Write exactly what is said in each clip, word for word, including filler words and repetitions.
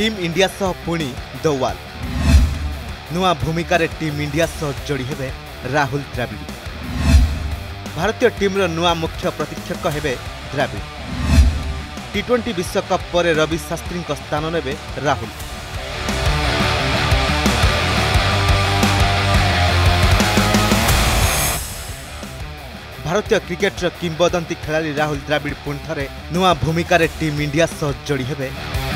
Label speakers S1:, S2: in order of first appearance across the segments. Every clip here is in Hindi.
S1: टीम इंडिया सह पुणी दौवाल नुआ भूमिका रे टीम इंडिया सह जोड़ी हेबे राहुल द्रविड़। भारतीय टीम रो नुआ मुख्य प्रशिक्षक हेबे द्रविड़। टी ट्वेंटी विश्वकप पर रवि शास्त्री स्थान नेबे राहुल। भारतीय क्रिकेट रो किंबदंती खेलाड़ी राहुल द्रविड़ पुणी थरे नुआ भूमिका रे टीम इंडिया सह जोड़ी हेबे।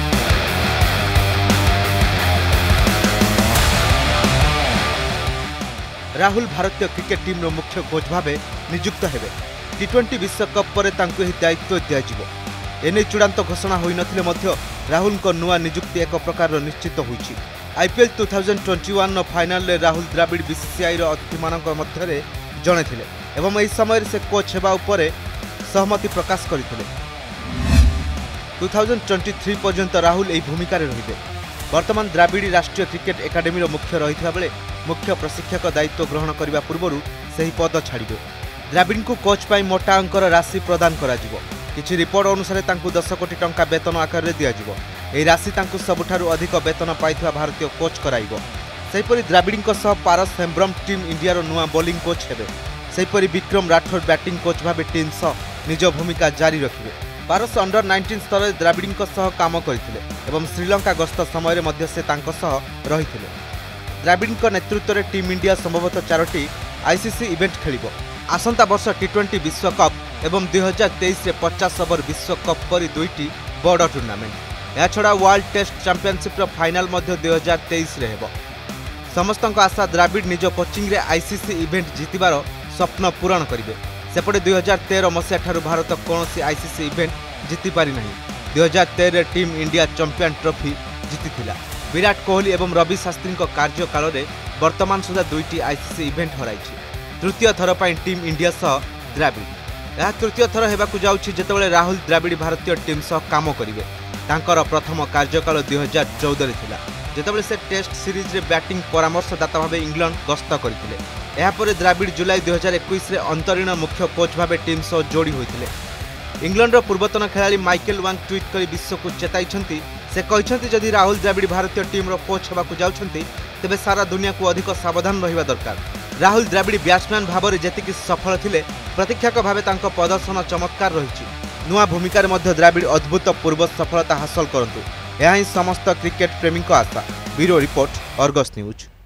S1: राहुल भारतीय क्रिकेट टीम रो मुख्य कोच भावे नियुक्त हेबे। टी ट्वेंटी विश्वकप पर तांको एही दायित्व दियाजिवो। एने चूड़ांत घोषणा होई नथिले मध्य राहुल को नुआ नियुक्ति एक प्रकार निश्चित होईछि। IPL two thousand twenty one नो फाइनल रे राहुल द्रविड़ बीसीसीआई रो अतिथि मानक मध्यरे जणे थिले एवं एही समय से कोच हेबा उपरे सहमति प्रकाश करथिले। टू थाउजेंड ट्वेंटी थ्री पर्यंत राहुल एही भूमिका रे रहिबे। वर्तमान द्रविड़ राष्ट्रीय क्रिकेट एकाडेमी रो मुख्य रहिथिबा बेले मुख्य प्रशिक्षक दायित्व ग्रहण करने पूर्व सही पद छाड़े। द्रविड़ को कोच पाई मोटा अंकर राशि प्रदान करा जिवो। किछि रिपोर्ट अनुसार तांकु दस कोटी टंका वेतन आकार रे दिया जिवो। एही राशि तांकु सबुठारु अधिक वेतन पाइथिबा भारतीय कोच कराइबो। सेहिपरि द्रविड़ को सह पारस हेम्ब्रम टीम इंडिया रो नुआ बॉलिंग कोच हेबे। सेहिपरि विक्रम राठौर बैटिंग कोच भाबे टीम सह निज भूमिका जारी रखिबे। पारस अंडर नाइंटीन स्तर रे द्रविड़ को सह काम करथिले एवं श्रीलंका गस्त समय रे मध्य से तांको सह रहिथिले। द्रविड़ नेतृत्व में टीम इंडिया संभवतः चारोटी आईसीसी इवेंट खेलिबो। आसंता वर्ष टी ट्वेंटी विश्वकप एवं दुई हजार तेईस रे पचास ओवर विश्वकप परि दुईटी बड़ टूर्नामेंट। या छड़ा वर्ल्ड टेस्ट चैंपियनशिप रो फाइनल मध्य दुई हजार तेईस रे हेबो। समस्तक आशा द्रविड़ निज कोचिंग रे आईसीसी इवेंट जीतिबार स्वप्न पूरण करिवे। सेपटे दुई हजार तेरह मसीहा ठारू भारत कौनसी आईसीसी इवेंट जीति पारि नाही। दुई हजार तेरह रे टीम इंडिया चैंपियन ट्रॉफी जीतिथिला। विराट कोहली एवं रवि शास्त्री कार्यकाल में वर्तमान सुधा दुईटी आईसीसी इवेंट हराई। तृतीय थर पर टीम इंडिया सह द्रविड़। यह तृतीय थर होगाकू जाउछि जेतेबेले राहुल द्रविड़ भारतीय टीम सह काम करिवे। तांकर प्रथम कार्यकाल दुई हजार चौदह रे थिला जेतेबेले से टेस्ट सीरीज रे बैटिंग परामर्शदाता भावे इंग्लैंड गस्त करथिले। एहा परे द्रविड़ जुलाई दुई हजार इक्कीस रे अंतरीण मुख्य कोच भावे टीम सह जोड़ी होइथिले। इंग्लैंड रो पूर्वतन खेलाड़ी माइकेल वांग ट्वीट करी विश्व को चेताइछंती। से कहते जदि राहुल द्रविड़ भारतीय टीम रो कोच होगाकू जाउछंती तेबे सारा दुनिया को अधिक सावधान रहिबा दरकार। राहुल द्रविड़ बैट्समैन भाव में जेतिकी सफल थिले प्रतीक्षक भावे तांको प्रदर्शन चमत्कार रहिछि। नुआ भूमिका रे मध्य द्रविड़ अद्भुतपूर्व सफलता हासिल करंतु। यह ही समस्त क्रिकेट प्रेमी को आशा। Bureau report Argus news.